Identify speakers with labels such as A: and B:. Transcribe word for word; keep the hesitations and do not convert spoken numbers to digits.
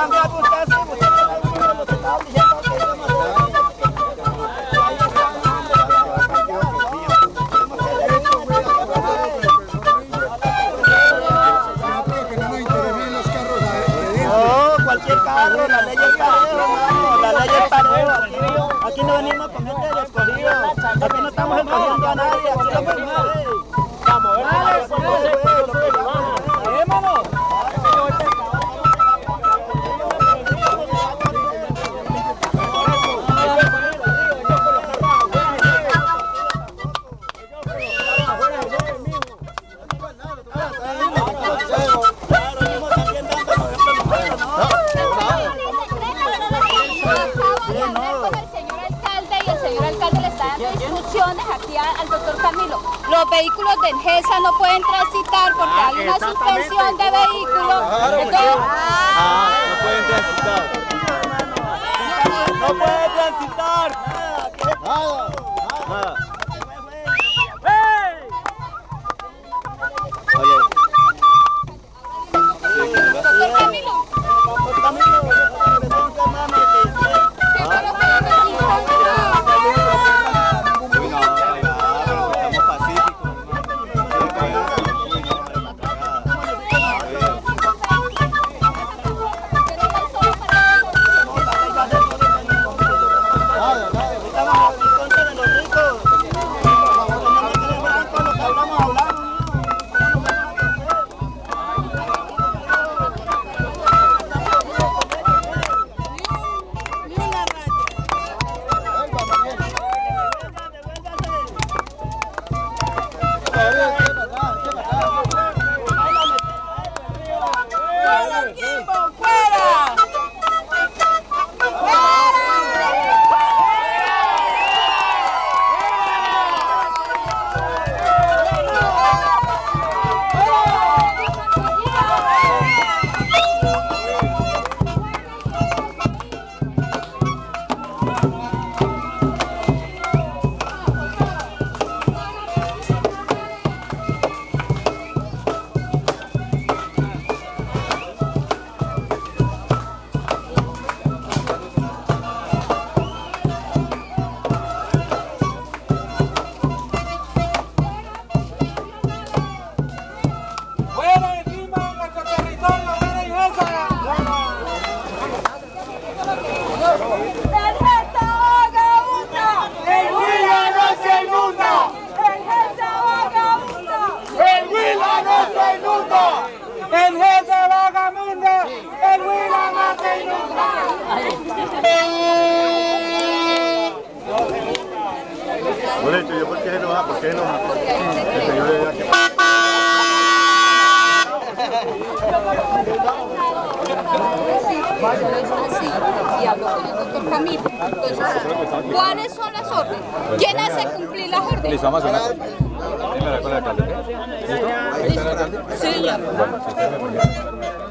A: Cualquier carro, la ley es parejo, hermano, la ley es parejo. Aquí, aquí no venimos con gente de escogido, aquí no estamos escogiendo a nadie, aquí lo que no es. Vamos, vale,
B: instrucciones aquí al doctor Camilo. Los vehículos de ENGESA no pueden transitar porque ah, hay una suspensión de vehículos.
C: Claro,
B: Entonces,
C: ah, no pueden transitar.
A: No pueden transitar.
C: Nada, nada.
B: doctor Camilo.
A: Doctor Camilo,
C: Por hecho, ¿yo por qué se enoja? ¿Por qué se enoja? El señor de aquí.
B: Y hablo con el doctor Camilo. Entonces, ¿cuáles son las órdenes? ¿Quién hace cumplir las órdenes?
C: Listo, vamos a hacer una cosa. ¿Listo? ¿Listo? ¿Listo el alcalde?
B: Sí, señor.